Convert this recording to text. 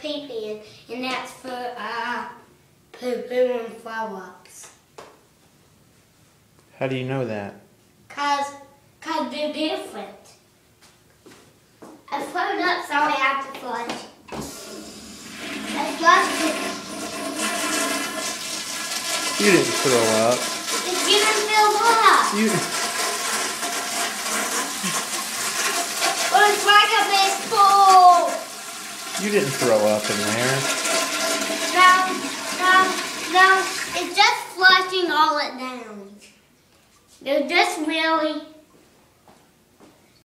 pee-pee, and that's for poo-poo and throw-ups. How do you know that? Cause they're different. I thrown up, so I have to flush. I flushed it. You didn't throw up. It didn't fill up. It was like a big pool. You didn't throw up in there. No. It's just flushing all it down. They're just really